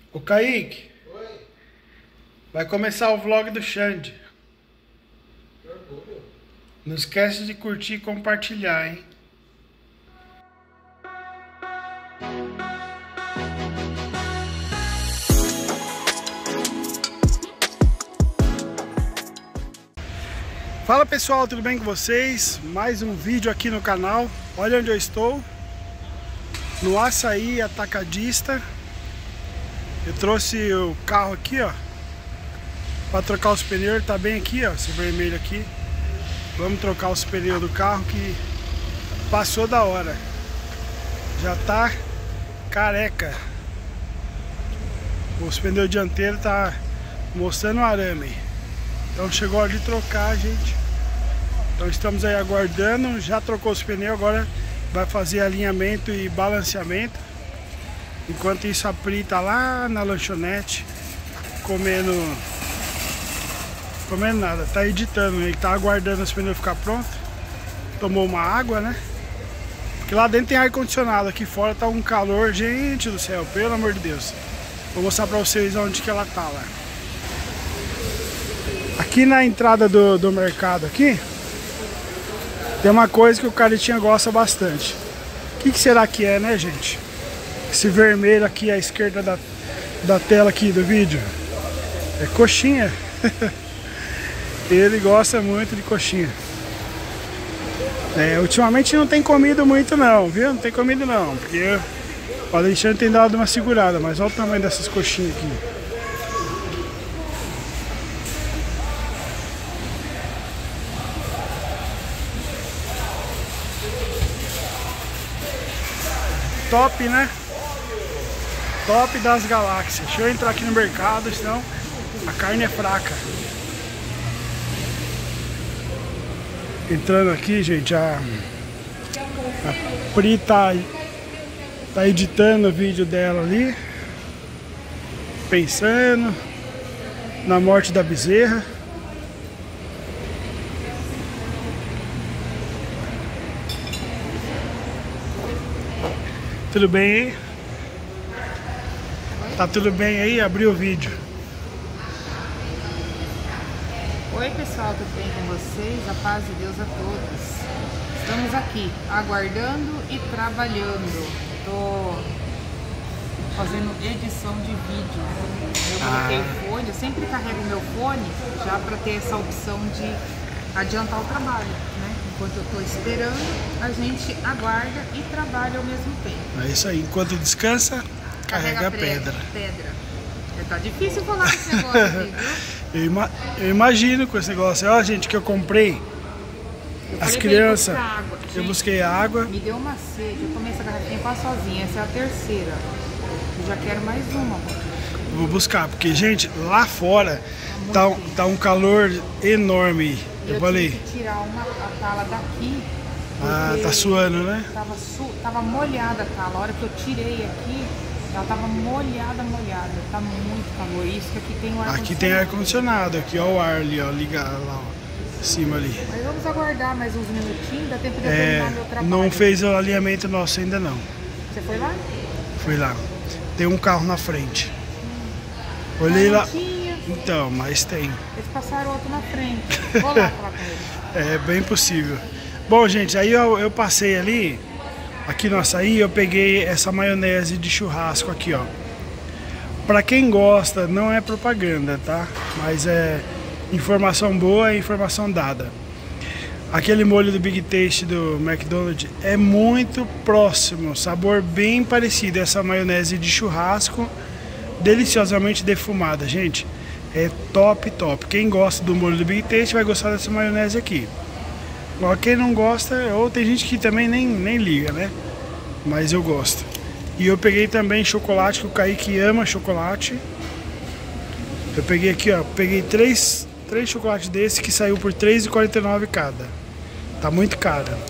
Ô Kaique, oi. Vai começar o vlog do Xande. Não esquece de curtir e compartilhar, hein? Fala pessoal, tudo bem com vocês? Mais um vídeo aqui no canal. Olha onde eu estou. No Açaí Atacadista. Eu trouxe o carro aqui, ó, para trocar os pneus. Tá bem aqui, ó, esse vermelho aqui. Vamos trocar os pneus do carro que passou da hora. Já tá careca. Os pneus dianteiros tá mostrando arame. Então chegou a hora de trocar, gente. Então estamos aí aguardando. Já trocou os pneus, agora vai fazer alinhamento e balanceamento. Enquanto isso, a Pri tá lá na lanchonete comendo nada, tá editando, ele tá aguardando os pneus ficar prontos. Tomou uma água, né? Porque lá dentro tem ar condicionado, aqui fora tá um calor, gente do céu, pelo amor de Deus. Vou mostrar pra vocês onde que ela tá lá. Aqui na entrada do mercado aqui tem uma coisa que o Caritinha gosta bastante. O que será que é, né, gente? Esse vermelho aqui à esquerda da tela aqui do vídeo é coxinha. Ele gosta muito de coxinha. Ultimamente não tem comido muito não, viu? Não tem comido não, porque o Alexandre tem dado uma segurada. Mas olha o tamanho dessas coxinhas aqui. Top, né? Top das galáxias. Deixa eu entrar aqui no mercado, senão a carne é fraca. Entrando aqui, gente, a Pri tá editando o vídeo dela ali, pensando na morte da bezerra. Tudo bem aí? Tá tudo bem aí? Abriu o vídeo. Oi pessoal, tudo bem com vocês? A paz de Deus a todos. Estamos aqui aguardando e trabalhando. Tô fazendo edição de vídeo. Eu coloquei o fone, eu sempre carrego meu fone já para ter essa opção de adiantar o trabalho, né? Enquanto eu tô esperando, a gente aguarda e trabalha ao mesmo tempo. É isso aí, enquanto descansa, carrega pedra. Tá difícil falar esse negócio aqui, viu? Eu imagino com esse negócio. Ó, gente, que eu comprei. As crianças. Eu busquei água. Me deu uma sede. Eu tomei essa garrafinha quase sozinha. Essa é a terceira. Eu já quero mais uma. Vou buscar, porque, gente, lá fora tá um calor enorme. Eu falei. Tive que tirar a tala daqui. Tá suando, né? Tava molhada a tala. A hora que eu tirei aqui, ela tava molhada. Tá muito calor. Isso que aqui tem o ar condicionado. Aqui tem ar condicionado. Aqui, ó, o ar ali, ó, ligado lá, ó, em cima ali. Mas vamos aguardar mais uns minutinhos. Dá tempo de eu terminar meu trabalho. Não fez o alinhamento nosso ainda não. Você foi lá? Fui lá. Tem um carro na frente. Olhei lá. Tinha. Então, mas tem. Eles passaram outro na frente. Vou lá falar com eles. É bem possível. Bom, gente, aí eu passei ali, aqui no Açaí, eu peguei essa maionese de churrasco aqui, ó. Pra quem gosta, não é propaganda, tá? Mas é informação boa, é informação dada. Aquele molho do Big Taste do McDonald's é muito próximo, sabor bem parecido. Essa maionese de churrasco, deliciosamente defumada, gente. É top. Quem gosta do molho do Big Taste vai gostar dessa maionese aqui. Agora, quem não gosta, ou tem gente que também nem liga, né? Mas eu gosto. E eu peguei também chocolate, que o Kaique ama chocolate. Eu peguei aqui, ó. Peguei três chocolates desses que saiu por R$3,49 cada. Tá muito cara.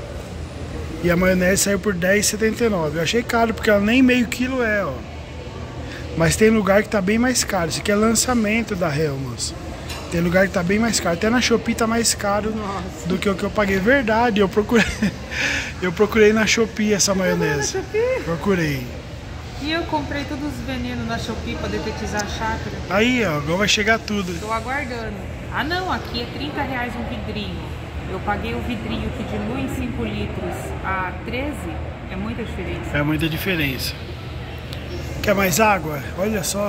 E a maionese saiu por R$10,79. Eu achei caro, porque ela nem meio quilo é, ó. Mas tem lugar que tá bem mais caro. Isso aqui é lançamento da Hellmann's. Tem lugar que tá bem mais caro. Até na Shopee tá mais caro do que o que eu paguei. Verdade, eu procurei na Shopee essa maionese. Procurei. E eu comprei todos os venenos na Shopee pra detetizar a chácara. Aí, ó, agora vai chegar tudo. Tô aguardando. Ah não, aqui é R$30 um vidrinho. Eu paguei o vidrinho que dilui em 5 litros a 13. É muita diferença. É muita diferença. Quer mais água? Olha só.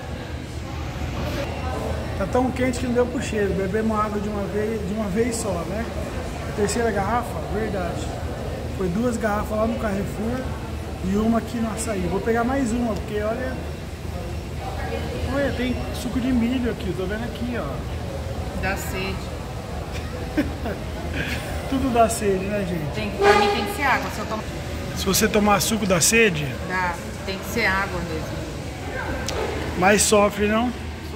Tá tão quente que não deu pro cheiro. Bebemos água de uma vez só, né? A terceira garrafa, verdade. Foi 2 garrafas lá no Carrefour e uma aqui no açaí. Vou pegar mais uma, porque olha... Olha, tem suco de milho aqui, eu tô vendo aqui, ó. Dá sede. Tudo dá sede, né, gente? Pra mim tem que ser água. Se eu tomar... Se você tomar suco dá sede? Dá, tem que ser água mesmo. Mas sofre, não?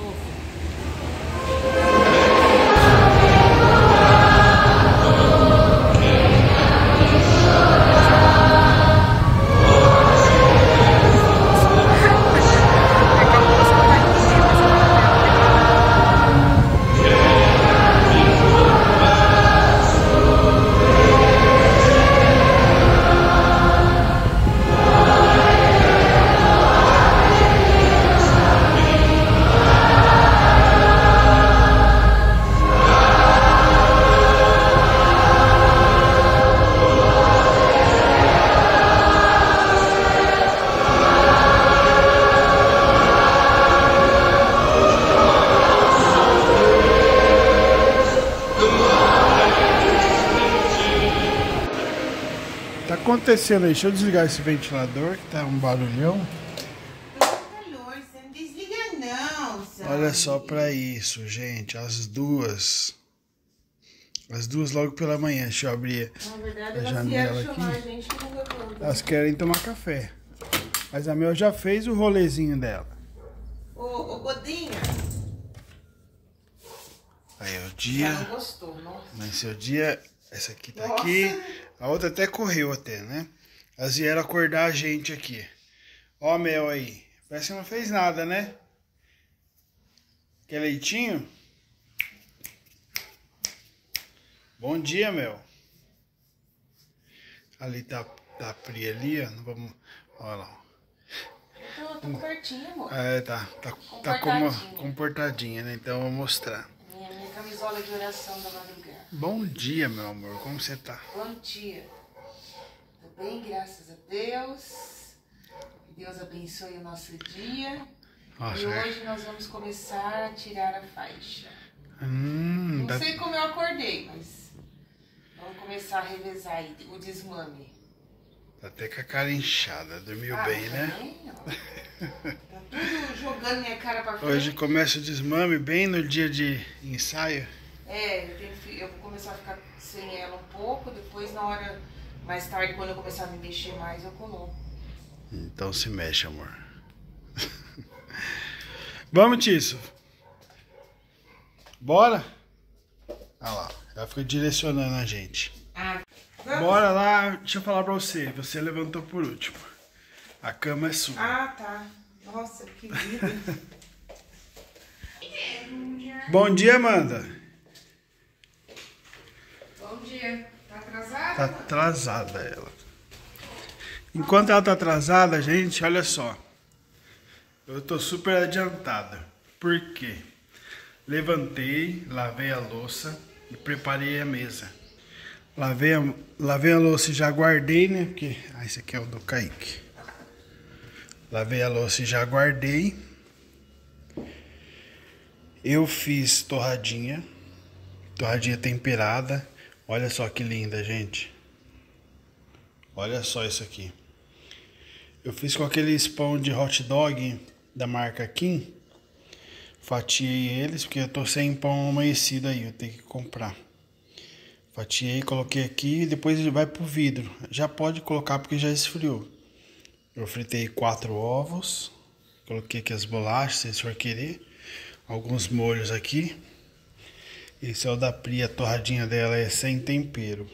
Tá acontecendo aí, deixa eu desligar esse ventilador que tá um barulhão. Calor, você não desliga não, sabe? Olha só pra isso, gente, as duas logo pela manhã, deixa eu abrir Na verdade, a elas janela vieram chamar a aqui. gente que não levanta. Elas querem tomar café, mas a Mel já fez o rolezinho dela. Ô, Godinha. Aí o dia, Ela não gostou, nossa. mas seu dia, essa aqui tá Nossa. aqui, a outra até correu até, né? Elas vieram acordar a gente aqui. Ó a Mel aí, parece que não fez nada, né? Quer leitinho? Bom dia, Mel. Ali tá a Pri ali, ó. Não vamos... Olha lá. Eu tô cobertinha, amor. É, tá comportadinha, né? Então eu vou mostrar. Minha camisola de oração da madrugada. Bom dia, meu amor. Como você tá? Bom dia. Tô bem, graças a Deus. Que Deus abençoe o nosso dia. Nossa, E hoje nós vamos começar a tirar a faixa. Não dá... sei como eu acordei, mas vamos começar a revezar aí o desmame. Tá até com a cara inchada. Dormiu bem, né? Bem, ó. Tá tudo jogando minha cara pra frente. Hoje começa o desmame bem no dia de ensaio. É, eu vou começar a ficar sem ela um pouco, depois na hora mais tarde, quando eu começar a me mexer mais, eu coloco. Então se mexe, amor. Vamos, Tício. Bora? Olha lá, ela fica direcionando a gente. Bora lá, deixa eu falar pra você. Você levantou por último. A cama é sua. Ah, tá. Nossa, que vida. Bom dia, Amanda. Bom dia. Tá atrasada? Tá atrasada ela. Enquanto ela tá atrasada, gente, olha só. Eu tô super adiantada. Por quê? Levantei, lavei a louça e preparei a mesa. Lavei a louça e já guardei, né? Porque... Ah, esse aqui é o do Kaique. Lavei a louça e já guardei. Eu fiz torradinha. Torradinha temperada. Olha só que linda, gente. Olha só isso aqui. Eu fiz com aqueles pão de hot dog da marca Kim. Fatiei eles, porque eu tô sem pão amanhecido aí. Eu tenho que comprar. Fatiei, coloquei aqui e depois ele vai pro vidro. Já pode colocar porque já esfriou. Eu fritei 4 ovos. Coloquei aqui as bolachas, se vocês for querer. Alguns molhos aqui. Esse é o da Pri, a torradinha dela é sem tempero.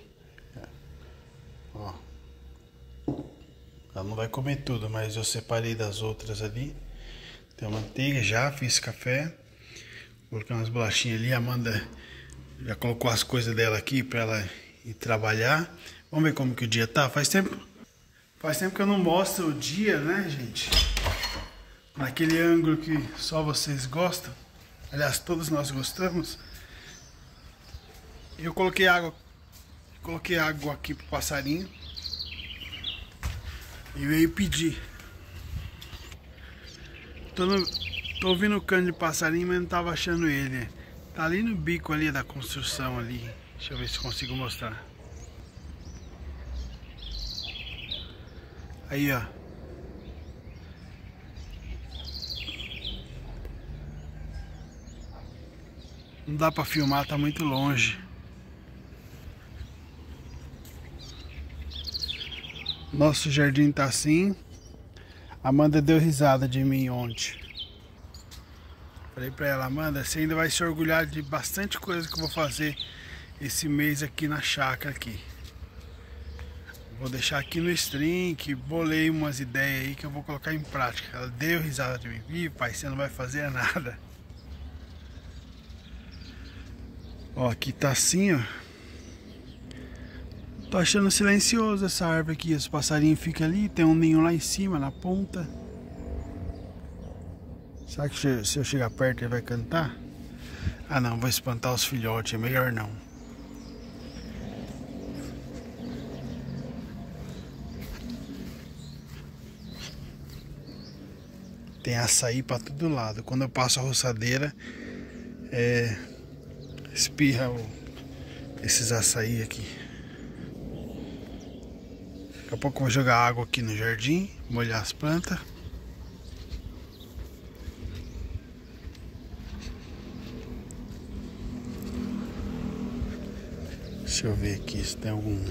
Ó. Ela não vai comer tudo, mas eu separei das outras ali. Tem a manteiga, já fiz café. Coloquei umas bolachinhas ali. A Amanda já colocou as coisas dela aqui pra ela ir trabalhar. Vamos ver como que o dia tá. Faz Faz tempo que eu não mostro o dia, né, gente? Naquele ângulo que só vocês gostam. Aliás, todos nós gostamos. Eu coloquei água aqui pro passarinho. E veio pedir. Tô ouvindo o cano de passarinho, mas não tava achando ele. Tá ali no bico ali da construção ali. Deixa eu ver se consigo mostrar. Aí, ó. Não dá pra filmar, tá muito longe. Nosso jardim tá assim. Amanda deu risada de mim ontem. Falei pra ela, Amanda, você ainda vai se orgulhar de bastante coisa que eu vou fazer esse mês aqui na chácara aqui. Vou deixar aqui no stream, que bolei umas ideias aí que eu vou colocar em prática. Ela deu risada de mim. Ih, pai, você não vai fazer nada. Ó, aqui tá assim, ó. Tô achando silencioso essa árvore aqui. Os passarinhos ficam ali, tem um ninho lá em cima, na ponta. Será que se eu chegar perto ele vai cantar? Ah não, vou espantar os filhotes, é melhor não. Tem açaí pra todo lado. Quando eu passo a roçadeira, espirra esses açaí aqui. Daqui a pouco eu vou jogar água aqui no jardim, molhar as plantas. Deixa eu ver aqui se tem algum...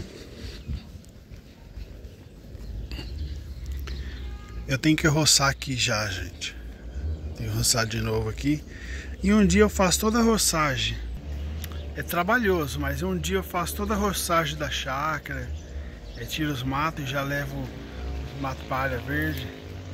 Eu tenho que roçar aqui já, gente. Tenho que roçar de novo aqui. E um dia eu faço toda a roçagem. É trabalhoso, mas um dia eu faço toda a roçagem da chácara. Tiro os matos e já levo os matos palha verde.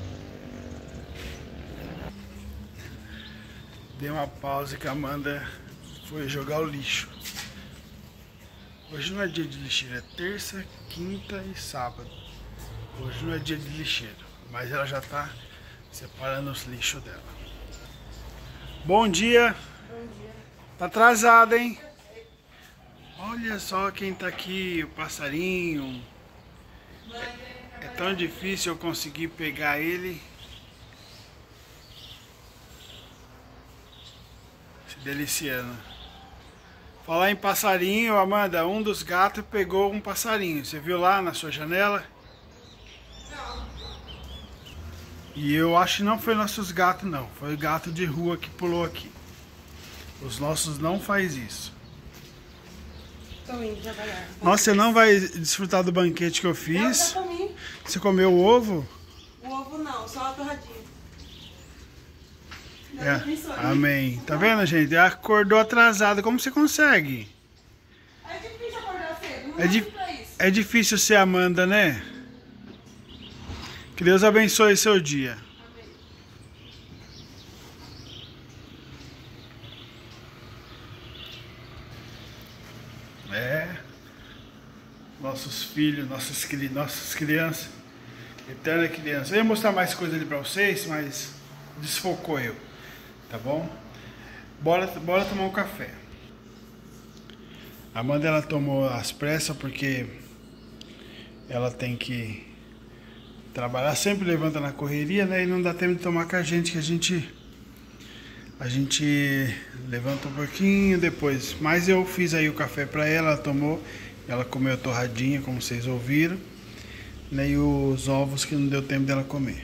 Dei uma pausa que a Amanda foi jogar o lixo. Hoje não é dia de lixeira, é terça, quinta e sábado. Hoje não é dia de lixeira, mas ela já tá separando os lixos dela. Bom dia! Bom dia. Tá atrasado, hein? Olha só quem tá aqui, o passarinho. É tão difícil eu conseguir pegar ele. Se deliciando. Falar em passarinho, Amanda, um dos gatos pegou um passarinho. Você viu lá na sua janela? Não. E eu acho que não foi nossos gatos não. Foi o gato de rua que pulou aqui. Os nossos não faz isso. Tô indo trabalhar. Nossa, você não vai desfrutar do banquete que eu fiz? Eu já comi. Você comeu o ovo? O ovo não, só a torradinha. Amém. Tá vendo, gente? Acordou atrasado. Como você consegue? É difícil acordar cedo, não é pra isso. É difícil ser Amanda, né? Que Deus abençoe seu dia. Nossos filhos, nossas crianças, eterna criança. Eu ia mostrar mais coisa ali pra vocês, mas desfocou eu, tá bom? Bora tomar um café. A Amanda, ela tomou às pressas porque ela tem que trabalhar, sempre levanta na correria, né? E não dá tempo de tomar com a gente, que a gente levanta um pouquinho depois. Mas eu fiz aí o café pra ela, ela tomou. Ela comeu a torradinha, como vocês ouviram, né, e os ovos que não deu tempo dela comer.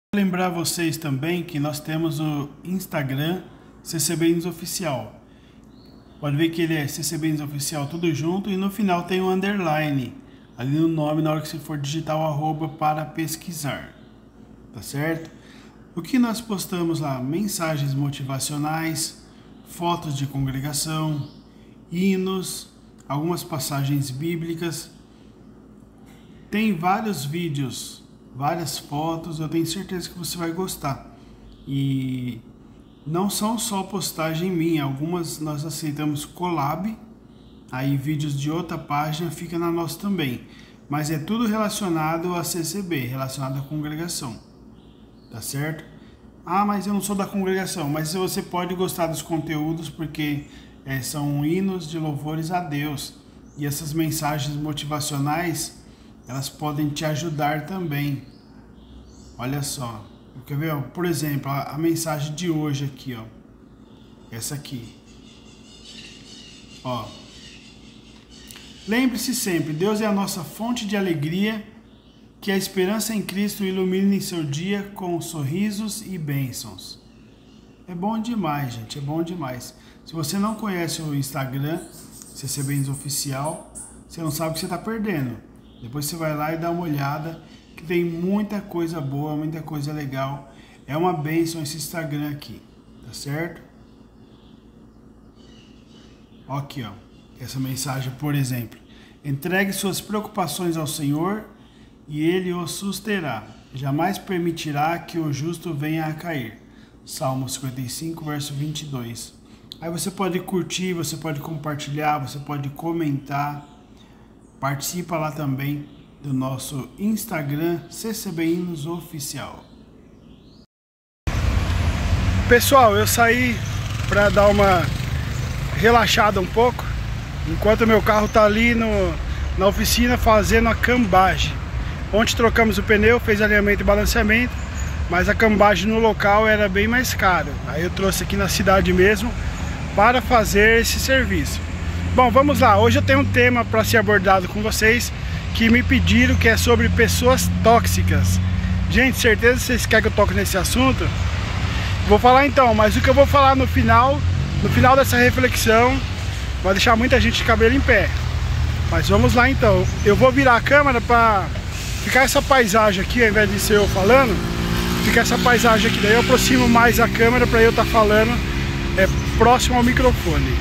Lembrar vocês também que nós temos o Instagram CCBNews Oficial. Pode ver que ele é CCBNews Oficial tudo junto e no final tem um underline ali no nome na hora que você for digitar o arroba para pesquisar, tá certo? O que nós postamos lá? Mensagens motivacionais, fotos de congregação, hinos, algumas passagens bíblicas. Tem vários vídeos, várias fotos, eu tenho certeza que você vai gostar. E não são só postagem minha, algumas nós aceitamos collab, aí vídeos de outra página fica na nossa também. Mas é tudo relacionado a CCB, relacionado à congregação, tá certo? Ah, mas eu não sou da congregação, mas você pode gostar dos conteúdos porque são hinos de louvores a Deus. E essas mensagens motivacionais, elas podem te ajudar também. Olha só. Quer ver? Por exemplo, a mensagem de hoje aqui, ó. Essa aqui. Ó. Lembre-se sempre, Deus é a nossa fonte de alegria, que a esperança em Cristo ilumine seu dia com sorrisos e bênçãos. É bom demais, gente, é bom demais. Se você não conhece o Instagram, CCBNews Oficial, você não sabe o que você está perdendo. Depois você vai lá e dá uma olhada, que tem muita coisa boa, muita coisa legal. É uma bênção esse Instagram aqui, tá certo? Ó aqui, ó, essa mensagem, por exemplo. Entregue suas preocupações ao Senhor e Ele o susterá. Jamais permitirá que o justo venha a cair. Salmo 55, verso 22. Aí você pode curtir, você pode compartilhar, você pode comentar. Participa lá também do nosso Instagram CCBNews Oficial. Pessoal, eu saí para dar uma relaxada um pouco, enquanto meu carro tá ali na oficina fazendo a cambagem. Ontem trocamos o pneu, fez alinhamento e balanceamento, mas a cambagem no local era bem mais caro. Aí eu trouxe aqui na cidade mesmo para fazer esse serviço. Bom, vamos lá. Hoje eu tenho um tema para ser abordado com vocês que me pediram, que é sobre pessoas tóxicas. Gente, certeza que vocês querem que eu toque nesse assunto? Vou falar então, mas o que eu vou falar no final dessa reflexão vai deixar muita gente de cabelo em pé. Mas vamos lá então. Eu vou virar a câmera para ficar essa paisagem aqui, ao invés de ser eu falando, fica essa paisagem aqui. Daí eu aproximo mais a câmera para eu estar falando próximo ao microfone.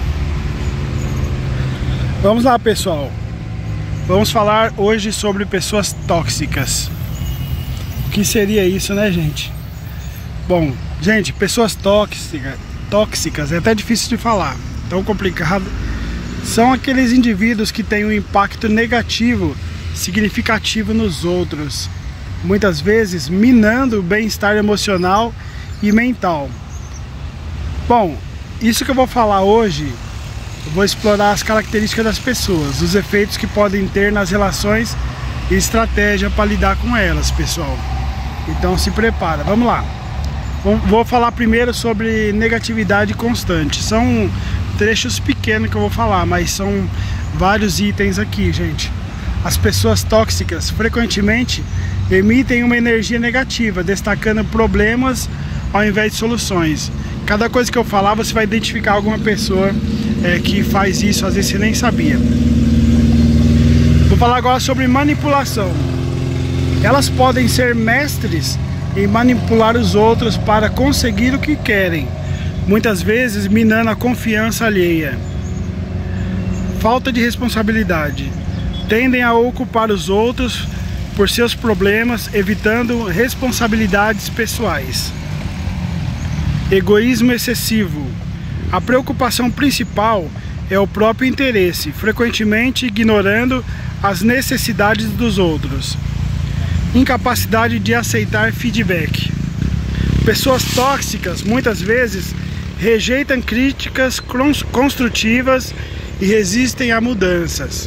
Vamos lá, pessoal. Vamos falar hoje sobre pessoas tóxicas. O que seria isso, né, gente? Bom, gente, pessoas tóxicas é até difícil de falar, tão complicado. São aqueles indivíduos que têm um impacto negativo significativo nos outros, muitas vezes minando o bem-estar emocional e mental. Bom, isso que eu vou falar hoje, eu vou explorar as características das pessoas, os efeitos que podem ter nas relações e estratégia para lidar com elas, pessoal. Então se prepara, vamos lá. Vou falar primeiro sobre negatividade constante. São trechos pequenos que eu vou falar, mas são vários itens aqui, gente. As pessoas tóxicas frequentemente emitem uma energia negativa, destacando problemas ao invés de soluções. Cada coisa que eu falar, você vai identificar alguma pessoa que faz isso, às vezes você nem sabia. Vou falar agora sobre manipulação. Elas podem ser mestres em manipular os outros para conseguir o que querem, muitas vezes minando a confiança alheia. Falta de responsabilidade. Tendem a ocupar os outros por seus problemas, evitando responsabilidades pessoais. Egoísmo excessivo. A preocupação principal é o próprio interesse, frequentemente ignorando as necessidades dos outros. Incapacidade de aceitar feedback. Pessoas tóxicas muitas vezes rejeitam críticas construtivas e resistem a mudanças.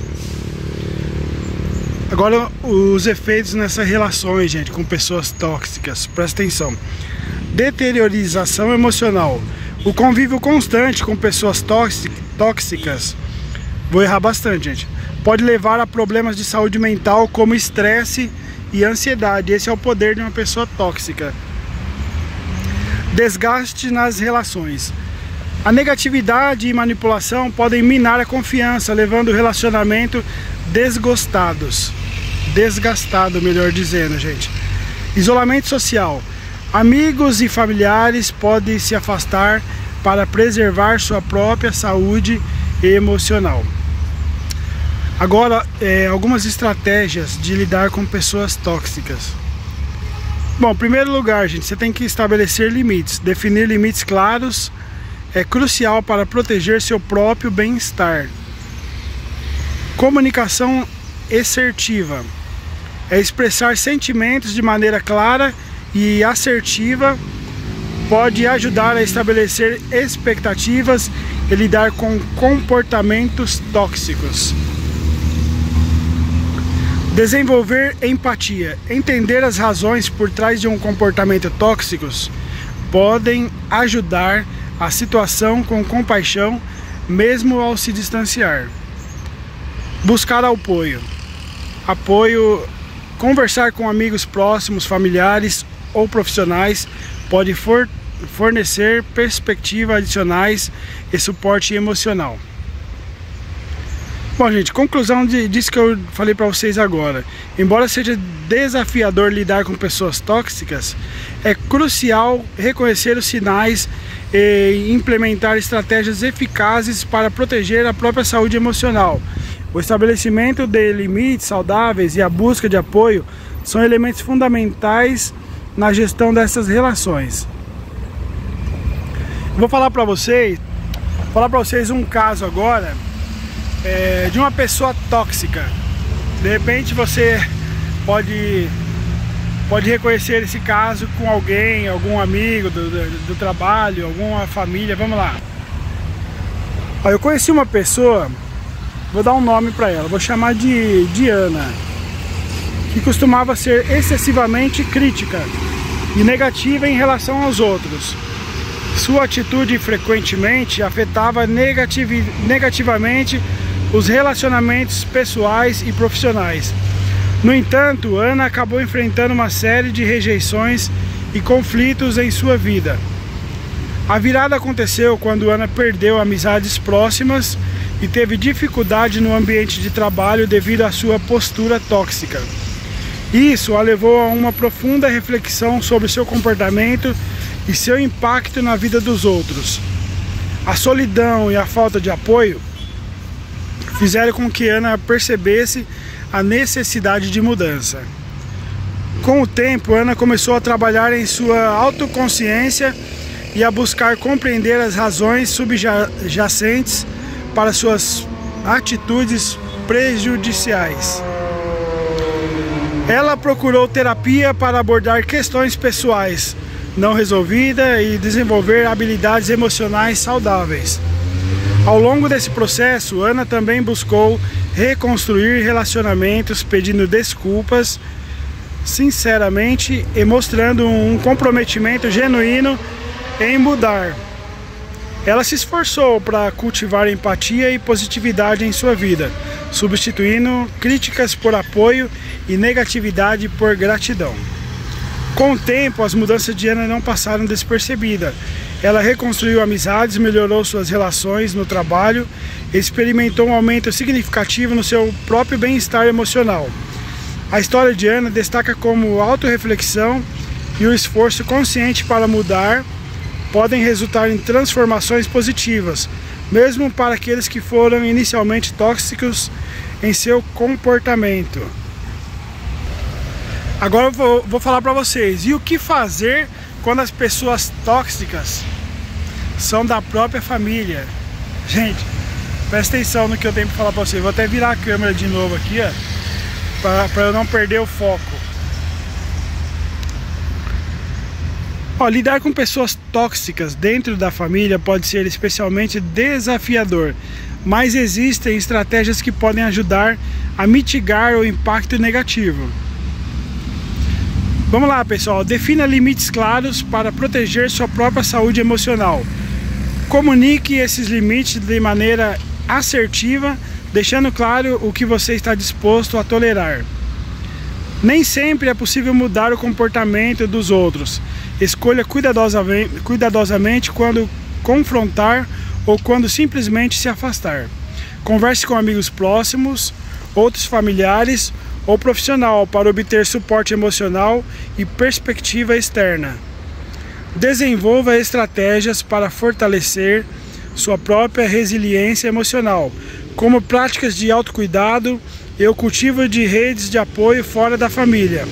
Agora, os efeitos nessas relações, gente, com pessoas tóxicas, presta atenção. Deteriorização emocional. O convívio constante com pessoas tóxicas, vou errar bastante, gente, pode levar a problemas de saúde mental como estresse e ansiedade. Esse é o poder de uma pessoa tóxica. Desgaste nas relações. A negatividade e manipulação podem minar a confiança, levando o relacionamento desgastado, melhor dizendo, gente. Isolamento social. Amigos e familiares podem se afastar para preservar sua própria saúde emocional. Agora, algumas estratégias de lidar com pessoas tóxicas. Bom, em primeiro lugar, gente, você tem que estabelecer limites. Definir limites claros é crucial para proteger seu próprio bem-estar. Comunicação assertiva é expressar sentimentos de maneira clara e assertiva. Pode ajudar a estabelecer expectativas e lidar com comportamentos tóxicos. Desenvolver empatia. Entender as razões por trás de um comportamento tóxico podem ajudar a situação com compaixão, mesmo ao se distanciar. Buscar apoio. Conversar com amigos próximos, familiares ou profissionais pode fornecer perspectivas adicionais e suporte emocional. Bom, gente, conclusão disso que eu falei para vocês agora. Embora seja desafiador lidar com pessoas tóxicas, é crucial reconhecer os sinais e implementar estratégias eficazes para proteger a própria saúde emocional. O estabelecimento de limites saudáveis e a busca de apoio são elementos fundamentais na gestão dessas relações. Vou falar para vocês um caso agora de uma pessoa tóxica. De repente você pode reconhecer esse caso com alguém, algum amigo do trabalho, alguma família. Vamos lá. Eu conheci uma pessoa, vou dar um nome para ela, vou chamar de Diana, que costumava ser excessivamente crítica e negativa em relação aos outros. Sua atitude frequentemente afetava negativamente os relacionamentos pessoais e profissionais. No entanto, Ana acabou enfrentando uma série de rejeições e conflitos em sua vida. A virada aconteceu quando Ana perdeu amizades próximas e teve dificuldade no ambiente de trabalho devido à sua postura tóxica. Isso a levou a uma profunda reflexão sobre seu comportamento e seu impacto na vida dos outros. A solidão e a falta de apoio fizeram com que Ana percebesse a necessidade de mudança. Com o tempo, Ana começou a trabalhar em sua autoconsciência e a buscar compreender as razões subjacentes para suas atitudes prejudiciais. Ela procurou terapia para abordar questões pessoais não resolvidas e desenvolver habilidades emocionais saudáveis. Ao longo desse processo, Ana também buscou reconstruir relacionamentos, pedindo desculpas sinceramente e mostrando um comprometimento genuíno em mudar. Ela se esforçou para cultivar empatia e positividade em sua vida, substituindo críticas por apoio e negatividade por gratidão. Com o tempo, as mudanças de Ana não passaram despercebidas. Ela reconstruiu amizades, melhorou suas relações no trabalho e experimentou um aumento significativo no seu próprio bem-estar emocional. A história de Ana destaca como autorreflexão e o esforço consciente para mudar podem resultar em transformações positivas, mesmo para aqueles que foram inicialmente tóxicos em seu comportamento. Agora eu vou falar para vocês, e o que fazer quando as pessoas tóxicas são da própria família? Gente, presta atenção no que eu tenho para falar para vocês. Vou até virar a câmera de novo aqui, para eu não perder o foco. Lidar com pessoas tóxicas dentro da família pode ser especialmente desafiador, mas existem estratégias que podem ajudar a mitigar o impacto negativo. Vamos lá, pessoal. Defina limites claros para proteger sua própria saúde emocional. Comunique esses limites de maneira assertiva, deixando claro o que você está disposto a tolerar. Nem sempre é possível mudar o comportamento dos outros. Escolha cuidadosamente quando confrontar ou quando simplesmente se afastar. Converse com amigos próximos, outros familiares ou profissional para obter suporte emocional e perspectiva externa. Desenvolva estratégias para fortalecer sua própria resiliência emocional, como práticas de autocuidado e o cultivo de redes de apoio fora da família.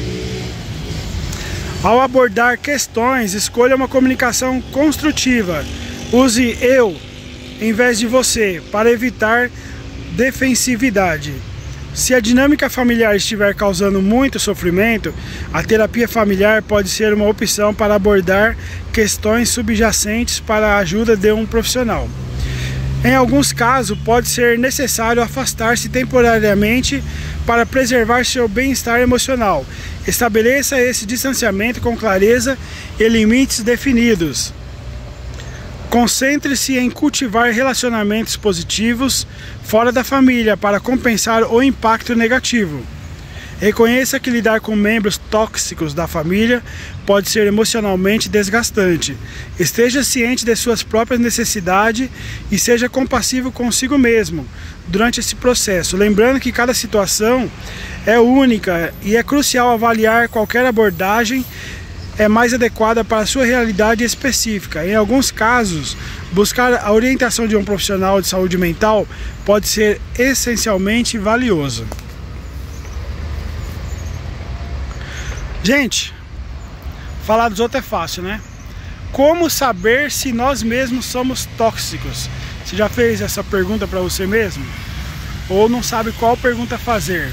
Ao abordar questões, escolha uma comunicação construtiva. Use eu em vez de você para evitar defensividade. Se a dinâmica familiar estiver causando muito sofrimento, a terapia familiar pode ser uma opção para abordar questões subjacentes para a ajuda de um profissional. Em alguns casos, pode ser necessário afastar-se temporariamente para preservar seu bem-estar emocional. Estabeleça esse distanciamento com clareza e limites definidos. Concentre-se em cultivar relacionamentos positivos fora da família para compensar o impacto negativo. Reconheça que lidar com membros tóxicos da família pode ser emocionalmente desgastante. Esteja ciente de suas próprias necessidades e seja compassivo consigo mesmo durante esse processo, lembrando que cada situação é única e é crucial avaliar qualquer abordagem é mais adequada para a sua realidade específica. Em alguns casos, buscar a orientação de um profissional de saúde mental pode ser essencialmente valioso. Gente, falar dos outros é fácil, né? Como saber se nós mesmos somos tóxicos? Você já fez essa pergunta para você mesmo? Ou não sabe qual pergunta fazer?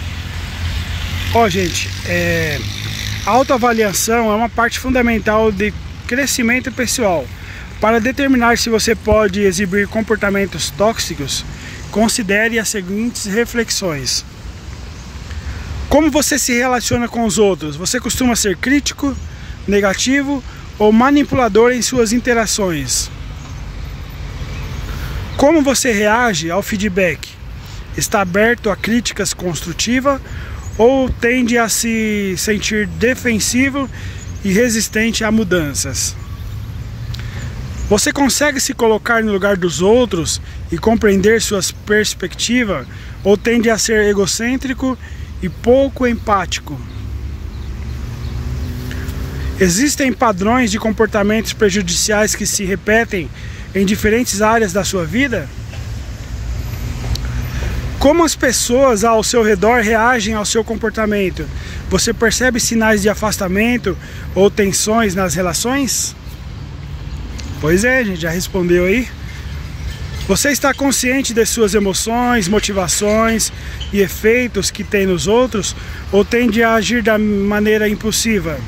Ó, gente, a autoavaliação é uma parte fundamental de crescimento pessoal. Para determinar se você pode exibir comportamentos tóxicos, considere as seguintes reflexões. Como você se relaciona com os outros? Você costuma ser crítico, negativo ou manipulador em suas interações? Como você reage ao feedback? Está aberto a críticas construtivas ou tende a se sentir defensivo e resistente a mudanças? Você consegue se colocar no lugar dos outros e compreender suas perspectivas ou tende a ser egocêntrico e pouco empático? Existem padrões de comportamentos prejudiciais que se repetem em diferentes áreas da sua vida? Como as pessoas ao seu redor reagem ao seu comportamento? Você percebe sinais de afastamento ou tensões nas relações? Pois é, gente, já respondeu aí. Você está consciente de suas emoções, motivações e efeitos que tem nos outros ou tende a agir da maneira impulsiva?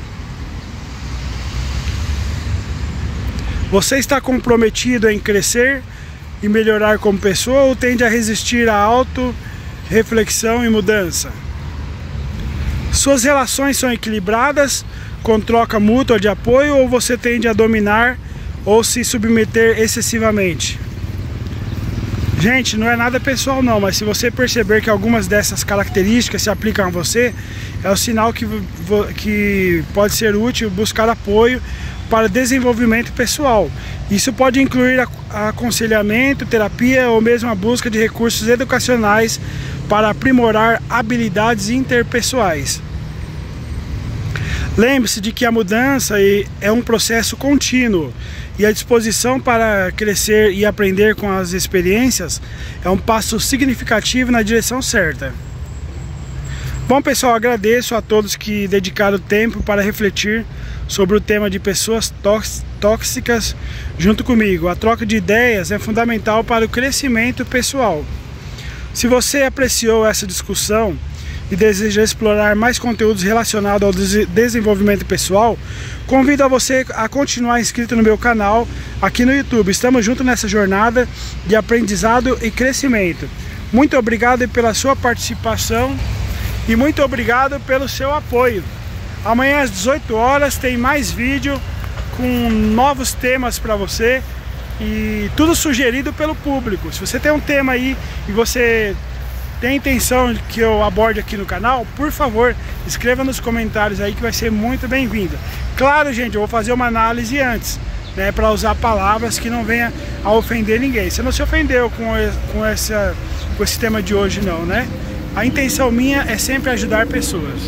Você está comprometido em crescer e melhorar como pessoa ou tende a resistir à auto-reflexão e mudança? Suas relações são equilibradas, com troca mútua de apoio, ou você tende a dominar ou se submeter excessivamente? Gente, não é nada pessoal não, mas se você perceber que algumas dessas características se aplicam a você, é o sinal que pode ser útil buscar apoio para desenvolvimento pessoal. Isso pode incluir aconselhamento, terapia ou mesmo a busca de recursos educacionais para aprimorar habilidades interpessoais. Lembre-se de que a mudança é um processo contínuo e a disposição para crescer e aprender com as experiências é um passo significativo na direção certa. Bom, pessoal, agradeço a todos que dedicaram tempo para refletir sobre o tema de pessoas tóxicas junto comigo. A troca de ideias é fundamental para o crescimento pessoal. Se você apreciou essa discussão e deseja explorar mais conteúdos relacionados ao desenvolvimento pessoal, convido a você a continuar inscrito no meu canal aqui no YouTube. Estamos juntos nessa jornada de aprendizado e crescimento. Muito obrigado pela sua participação e muito obrigado pelo seu apoio. Amanhã às 18 horas tem mais vídeo com novos temas para você e tudo sugerido pelo público. Se você tem um tema aí e você tem a intenção que eu aborde aqui no canal, por favor, escreva nos comentários aí que vai ser muito bem-vindo. Claro, gente, eu vou fazer uma análise antes, né, para usar palavras que não venham a ofender ninguém. Você não se ofendeu com esse tema de hoje não, né? A intenção minha é sempre ajudar pessoas.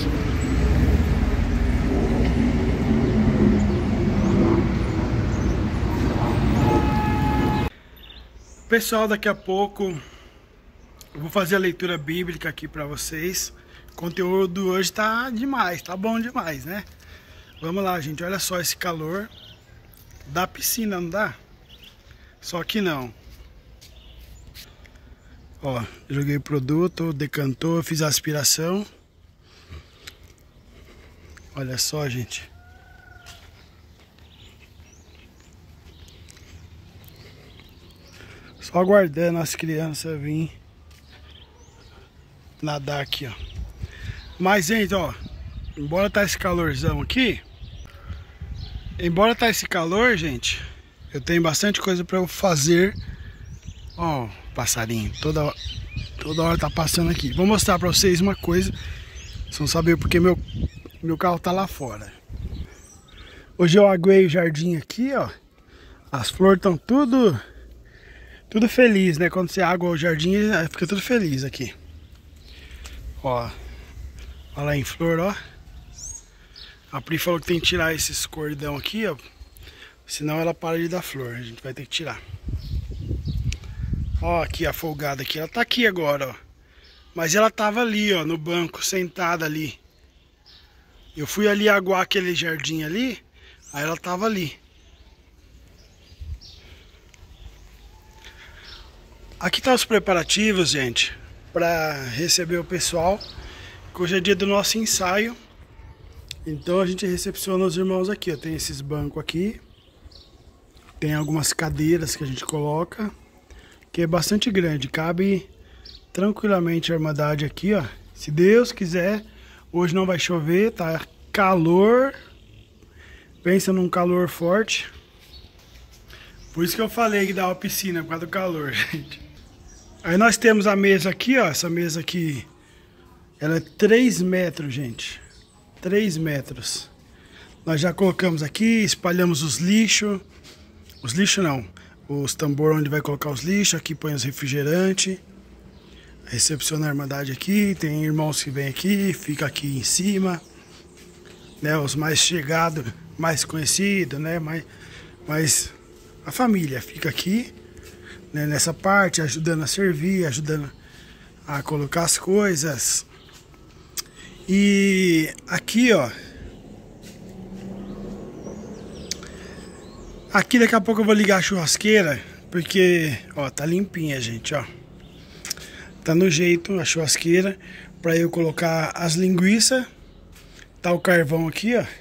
Pessoal, daqui a pouco eu vou fazer a leitura bíblica aqui para vocês. O conteúdo hoje tá demais, tá bom demais, né? Vamos lá, gente, olha só esse calor da piscina, não dá? Só que não. Ó, joguei produto, decantou, fiz a aspiração. Olha só, gente. Só aguardando as crianças virem nadar aqui, ó. Mas, gente, ó, embora tá esse calorzão aqui, gente, eu tenho bastante coisa para eu fazer. Ó, passarinho, toda hora tá passando aqui. Vou mostrar para vocês uma coisa, vocês vão saber porque meu carro tá lá fora. Hoje eu aguei o jardim aqui, ó. As flores estão tudo feliz, né? Quando você agua o jardim, fica tudo feliz aqui. Ó, olha lá em flor, ó. A Pri falou que tem que tirar esses cordão aqui, ó. Senão ela para de dar flor, a gente vai ter que tirar. Ó, aqui a folgada aqui, ela tá aqui agora, ó. Mas ela tava ali, ó, no banco, sentada ali. Eu fui ali aguar aquele jardim ali, aí ela tava ali. Aqui tá os preparativos, gente, para receber o pessoal, que hoje é dia do nosso ensaio. Então a gente recepciona os irmãos aqui, ó. Tem esses bancos aqui, tem algumas cadeiras que a gente coloca, que é bastante grande, cabe tranquilamente a Irmandade aqui, ó. Se Deus quiser, hoje não vai chover, tá calor, pensa num calor forte. Por isso que eu falei que dá uma piscina, por causa do calor, gente. Aí nós temos a mesa aqui, ó. Essa mesa aqui, ela é 3 metros, gente. 3 metros. Nós já colocamos aqui, espalhamos os lixos. Os lixos não. Os tambores onde vai colocar os lixos. Aqui põe os refrigerantes. Recepciona a Irmandade aqui. Tem irmãos que vêm aqui, fica aqui em cima. Né, os mais chegados, mais conhecidos, né? Mas a família fica aqui, né, nessa parte, ajudando a servir, ajudando a colocar as coisas. E aqui, ó, aqui daqui a pouco eu vou ligar a churrasqueira, porque, ó, tá limpinha, gente, ó. Tá no jeito a churrasqueira para eu colocar as linguiças. Tá o carvão aqui, ó.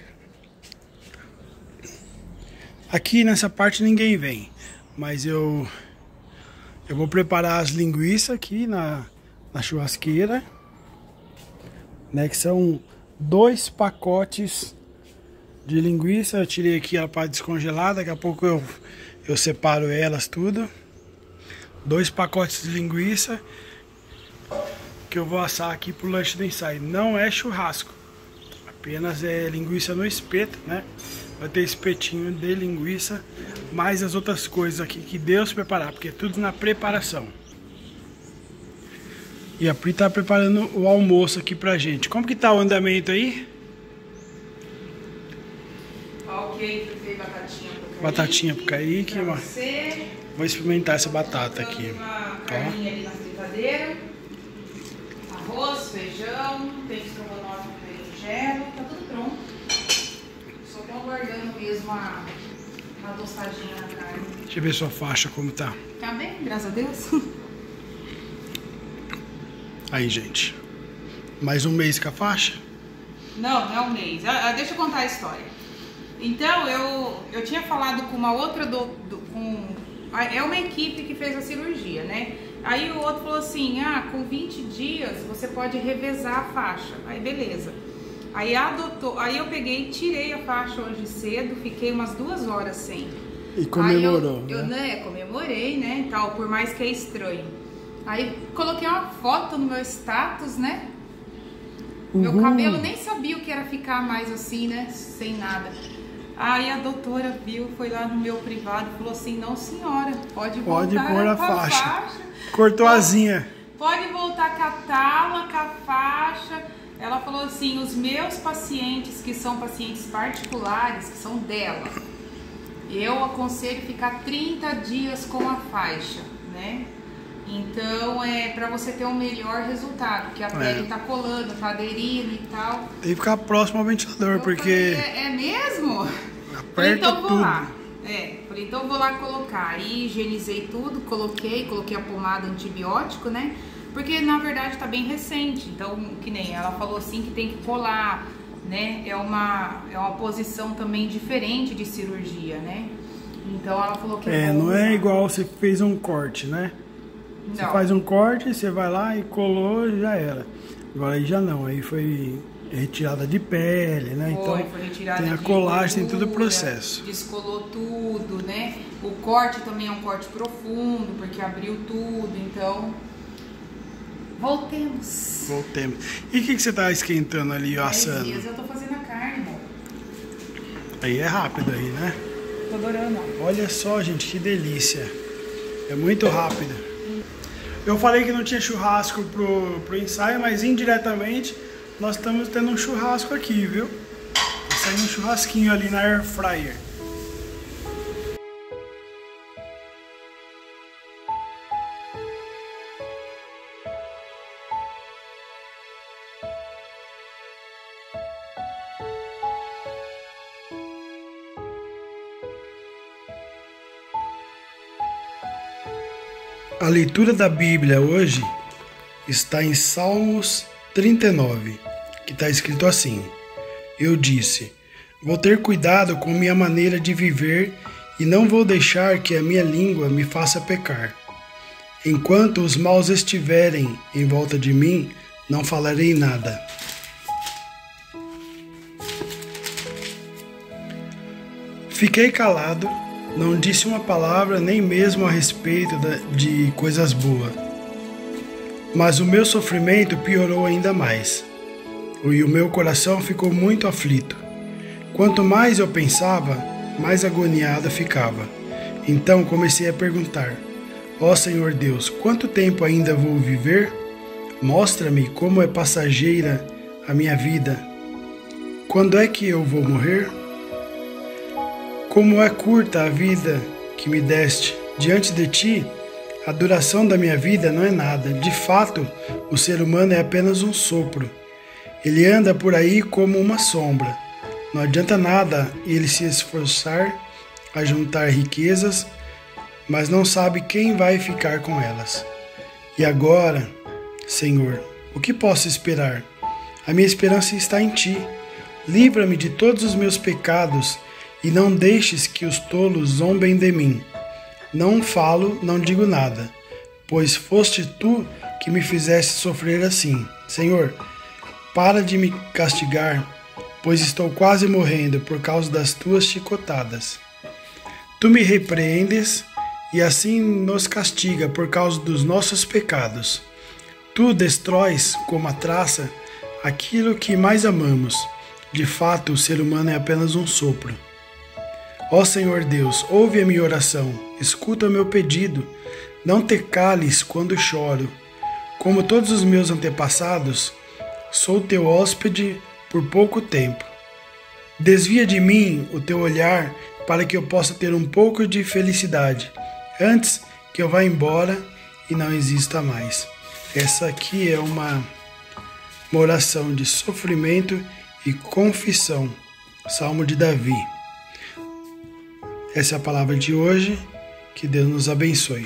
Aqui nessa parte ninguém vem, mas eu vou preparar as linguiças aqui na churrasqueira, né, que são 2 pacotes de linguiça. Eu tirei aqui ela para descongelar, daqui a pouco eu separo elas tudo. 2 pacotes de linguiça que eu vou assar aqui pro lanche do ensaio. Não é churrasco, apenas é linguiça no espeto, né? Vai ter espetinho de linguiça, mais as outras coisas aqui que Deus preparar, porque é tudo na preparação. E a Pri tá preparando o almoço aqui pra gente. Como que tá o andamento aí? Ok, frutei batatinha pro Kaique. Batatinha pro Kaique. Vou experimentar essa batata aqui. Uma carninha ali na fritadeira. Arroz, feijão, tem estrogonofe com berinjela, tá tudo pronto. Só tô aguardando mesmo a tostadinha na carne. Deixa eu ver sua faixa como tá. Tá bem, graças a Deus. Aí, gente. Mais um mês com a faixa? Não, não é um mês. Deixa eu contar a história. Então, eu tinha falado com uma outra é uma equipe que fez a cirurgia, né? Aí o outro falou assim, com 20 dias você pode revezar a faixa. Aí beleza. Aí eu peguei e tirei a faixa hoje cedo, fiquei umas 2 horas sem. E comemorou, aí eu, né? Comemorei, né, tal, por mais que é estranho. Aí coloquei uma foto no meu status, né? Meu cabelo nem sabia o que era ficar mais assim, né? Sem nada. Aí a doutora viu, foi lá no meu privado e falou assim, não senhora, pode voltar pôr a com a faixa. Cortou a asinha. Pode voltar com a tala, com a faixa. Ela falou assim, os meus pacientes, que são pacientes particulares, que são dela, eu aconselho ficar 30 dias com a faixa, né? Então, para você ter um melhor resultado, porque a pele tá colando, tá aderindo e tal. Tem que ficar próximo ao ventilador, porque... É mesmo? Aperta então vou tudo. lá. Falei, então vou lá colocar. Aí higienizei tudo, coloquei a pomada antibiótico, né? Porque na verdade tá bem recente. Então, que nem ela falou assim que tem que colar, né? É uma posição também diferente de cirurgia, né? Então ela falou que não é igual você fez um corte, né? Você faz um corte, você vai lá e colou e já era. Agora aí já não, aí foi retirada de pele, né? Então foi retirada tem a colagem, tem todo o processo. Descolou tudo, né? O corte também é um corte profundo, porque abriu tudo, então... Voltemos. E o que você tá esquentando ali, assando? 10 dias eu tô fazendo a carne, amor. Aí é rápido aí, né? Tô adorando. Olha só, gente, que delícia. É muito rápido. Eu falei que não tinha churrasco pro ensaio, mas indiretamente nós estamos tendo um churrasco aqui, viu? Tá saindo um churrasquinho ali na Air Fryer. A leitura da Bíblia hoje está em Salmos 39, que está escrito assim: Eu disse, vou ter cuidado com minha maneira de viver e não vou deixar que a minha língua me faça pecar. Enquanto os maus estiverem em volta de mim, não falarei nada. Fiquei calado. Não disse uma palavra nem mesmo a respeito de coisas boas. Mas o meu sofrimento piorou ainda mais. E o meu coração ficou muito aflito. Quanto mais eu pensava, mais agoniado ficava. Então comecei a perguntar: ó Senhor Deus, quanto tempo ainda vou viver? Mostra-me como é passageira a minha vida. Quando é que eu vou morrer? Como é curta a vida que me deste. Diante de ti, a duração da minha vida não é nada. De fato, o ser humano é apenas um sopro. Ele anda por aí como uma sombra. Não adianta nada ele se esforçar a juntar riquezas, mas não sabe quem vai ficar com elas. E agora, Senhor, o que posso esperar? A minha esperança está em ti. Livra-me de todos os meus pecados e não deixes que os tolos zombem de mim. Não falo, não digo nada, pois foste tu que me fizeste sofrer assim. Senhor, para de me castigar, pois estou quase morrendo por causa das tuas chicotadas. Tu me repreendes e assim nos castiga por causa dos nossos pecados. Tu destróis como a traça aquilo que mais amamos. De fato, o ser humano é apenas um sopro. Ó Senhor Deus, ouve a minha oração, escuta o meu pedido, não te cales quando choro. Como todos os meus antepassados, sou teu hóspede por pouco tempo. Desvia de mim o teu olhar para que eu possa ter um pouco de felicidade, antes que eu vá embora e não exista mais. Essa aqui é uma oração de sofrimento e confissão, Salmo de Davi. Essa é a palavra de hoje, que Deus nos abençoe.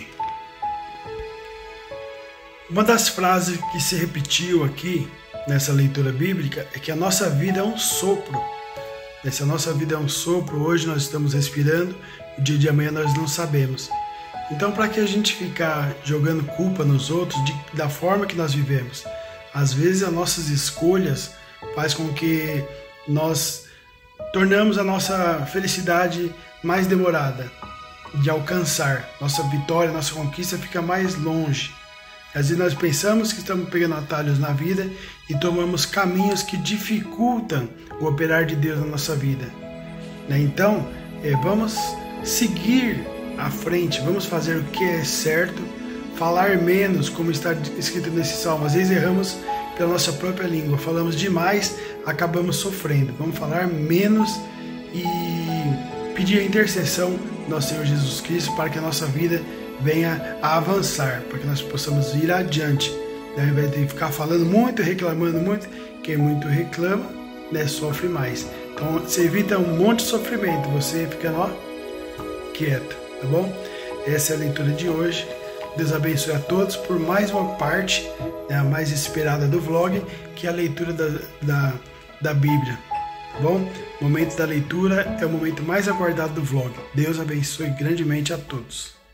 Uma das frases que se repetiu aqui nessa leitura bíblica é que a nossa vida é um sopro. Se a nossa vida é um sopro, hoje nós estamos respirando, o dia de amanhã nós não sabemos. Então, para que a gente ficar jogando culpa nos outros da forma que nós vivemos? Às vezes as nossas escolhas faz com que nós tornamos a nossa felicidade mais demorada de alcançar. Nossa vitória, nossa conquista fica mais longe. Às vezes nós pensamos que estamos pegando atalhos na vida e tomamos caminhos que dificultam o operar de Deus na nossa vida. Então, vamos seguir à frente, vamos fazer o que é certo, falar menos, como está escrito nesse salmo. Às vezes erramos pela nossa própria língua, falamos demais, acabamos sofrendo. Vamos falar menos e pedir a intercessão do nosso Senhor Jesus Cristo para que a nossa vida venha a avançar, para que nós possamos ir adiante, ao invés de ficar falando muito, reclamando muito. Quem muito reclama, sofre mais. Então você evita um monte de sofrimento, você fica quieto, tá bom? Essa é a leitura de hoje. Deus abençoe a todos por mais uma parte, a mais esperada do vlog, que é a leitura da Bíblia, tá bom? O momento da leitura é o momento mais aguardado do vlog. Deus abençoe grandemente a todos.